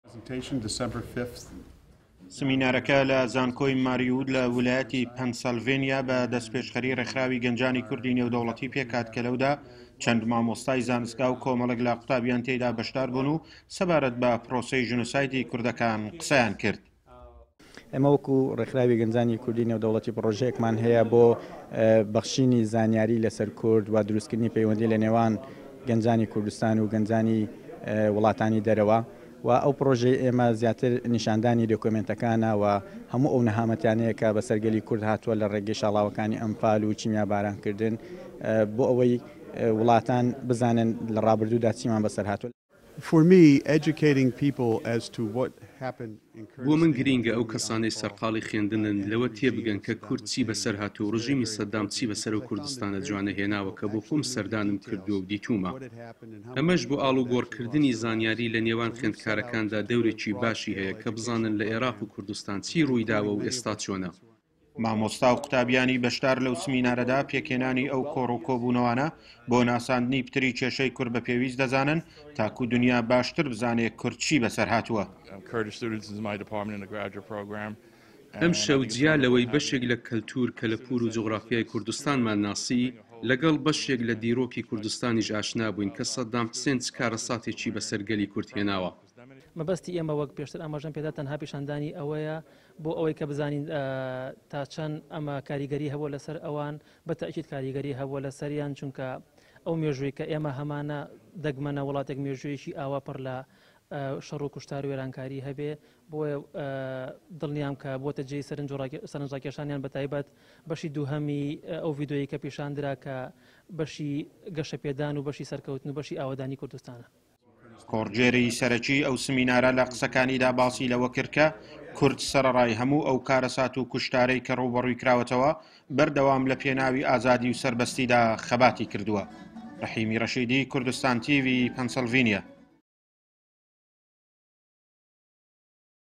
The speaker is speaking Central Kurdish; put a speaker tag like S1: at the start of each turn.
S1: سمینارەکە لە زانکۆی ماریوود لە ویلایەتی پەنسیلڤێنیا بە دەستپێشخەری ڕێکخراوی گەنجانی کوردی نێودەوڵەتی پێکات کە لەودا چەند مامۆستای زانستگا و کۆمەڵێک لە قوتابیان تێیدا بەشدار بوون و سەبارەت بە پرۆسەی ژنۆسایدی کوردەکان قسەیان کرد.
S2: ئەمە وەکو ڕێکخراوی گەنجانی کوردی نێودەوڵەتی پرۆژەیەکمان هەیە بۆ بەخشینی زانیاری لەسەر کورد و دروستکردنی پەیوەندی لە نێوان گەنجانی کوردستان و گەنجانی وڵاتانی دەرەوە و ئەو پرۆژەی ئێمە زیاتر نیشاندانی دۆکومنتەکانە و هەموو ئەو نەهامەتیانەیە کە بە سەرگەلی کورد هاتووە لە ڕێگەی شاڵاوەکانی ئەمفال و چیمیا بارانکردن بۆ ئەوەی وڵاتان بزانن لە ڕابردوودا چیمان بەسەر هاتووە.
S3: بۆ من گرینگە ئەو کەسانەی سەرقاڵی خوێندنن لەوە تێبگەن کە کورد چی بەسەر هاتوو و ڕژیمی سەدام چی بەسەر و کوردستانە جوانە هێناوە کە بۆ خۆم سەردانم کردووە و دیتومە. ئەمەش بۆ ئاڵوگۆڕکردنی زانیاری لە نێوان خوێندکارەکاندا دەورێکی باشی هەیە کە بزانن لە عێراق و کوردستان چی ڕوویداوە و ئێستا چۆنە.
S1: مامۆستا و قوتابیانی بەشدار لەو سمینارەدا پێکێنانی ئەو کۆڕ و کۆبوونەوانە بۆ ناساندنی پتری کێشەی کورد بە پێویست دەزانن تاکو دنیا باشتر بزانێت کورد چی بەسەر هاتووە.
S3: ئەم شەوجیا لەوەی بەشێک لە کەلتور کە لە پور و جوغرافیای کوردستانمان ناسی لەگەڵ بەشێک لە دیرۆکی کوردستانیش ئاشنا بووین کە سەدام حوسێن چ کارەساتێکی بەسەرگەلی کورد هێناوە.
S4: مەبەستی ئێمە وەک پێشتر ئاماژەم پێدا تەنها پیشاندانی ئەوەیە بۆ ئەوەی کە بزانین تا چەند ئەمە کاریگەری هەبووە لەسەر ئەوان بە تەئکید کاریگەری هەبووە لە سەریان چونکە ئەو مێژووی کە ئێمە هەمانە دەگمەنە وڵاتێک مێژوویەکی ئاوا پڕ لە شەڕ و کوشتار و وێرانکاری هەبێ بۆیە دڵنیام کە بۆتە جێی سەرنجڕاکێشانیان بە تایبەت بەشی دووهەمی ئەو ڤیدۆیی کە پیشاندرا کە بەشی گەشە پێدان و بەشی سەرکەوتن و بەشی ئاوادانی کوردستانە.
S1: کۆڕجێری سەرەکی ئەو سمینارە لە قسەکانیدا باسی لەوە کرد کە کورد سەرەڕای هەموو ئەو کارەسات و کوشتارەی کە ڕووبەڕووی کراوەتەوە بەردەوام لە پێناوی ئازادی و سەربەستیدا خەباتی کردووە. ڕەحیمی ڕەشیدی، کوردستان تیڤی، پەنسیلڤێنیا.